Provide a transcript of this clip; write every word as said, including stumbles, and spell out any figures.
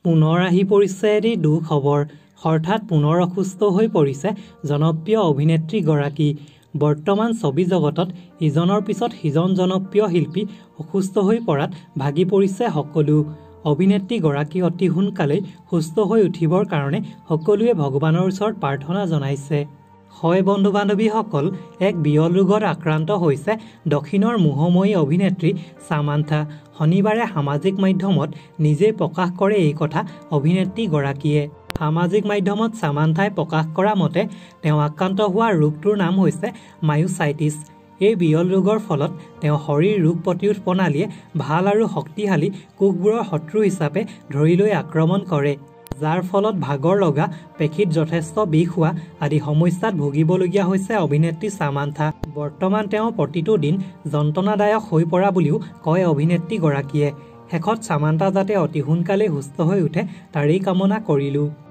পুনৰ আহি পৰিছে এটি দুখবৰ। হঠাৎ পুনৰ অসুস্থ হৈ পৰিছে জনপ্ৰিয় অভিনেত্ৰীগৰাকী। বৰ্তমান ছবি জগতত ইজনৰ পিছত সিজন জনপ্ৰিয় শিল্পী অসুস্থ হৈ পৰাত ভাগি পৰিছে সকলো। অভিনেত্ৰীগৰাকী অতি সোনকালেই সুস্থ হৈ উঠিবৰ কাৰণে সকলোৱে ভগৱানৰ ওচৰত প্ৰাৰ্থনা জনাইছে। হয় বন্ধু বান্ধৱীসকল, এক বিৰল ৰোগত আক্ৰান্ত হৈছে দক্ষিণৰ মোহময়ী অভিনেত্ৰী সামান্থা। শনিবাৰে সামাজিক মাধ্যমত নিজেই প্ৰকাশ কৰে এই কথা অভিনেত্ৰীগৰাকীয়ে। সামাজিক মাধ্যমত সামান্থাই প্ৰকাশ কৰা মতে তেওঁ আক্ৰান্ত হোৱা ৰোগটোৰ নাম হৈছে মায়োচাইটিছ। এই বিৰল ৰোগৰ ফলত তেওঁ শৰীৰ ৰোগ প্ৰতিৰোধ প্ৰণালীয়ে ভাল আৰু শক্তিশালী কোষবোৰৰ শত্ৰু হিচাপে ধৰি লৈ আক্ৰমণ কৰে, যাৰ ফলত ভাগৰ লগা, পেশীত যথেষ্ট বিষ হোৱা আদি সমস্যাত ভুগিবলগীয়া হৈছে অভিনেত্ৰী সামান্থা। বৰ্তমান তেওঁ প্ৰতিটো দিন যন্ত্ৰণাদায়ক হৈ পৰা বুলিও কয় অভিনেত্ৰীগৰাকীয়ে। শেষত সামান্থা যাতে অতি সোনকালেই সুস্থ হৈ উঠে তাৰেই কামনা কৰিলোঁ।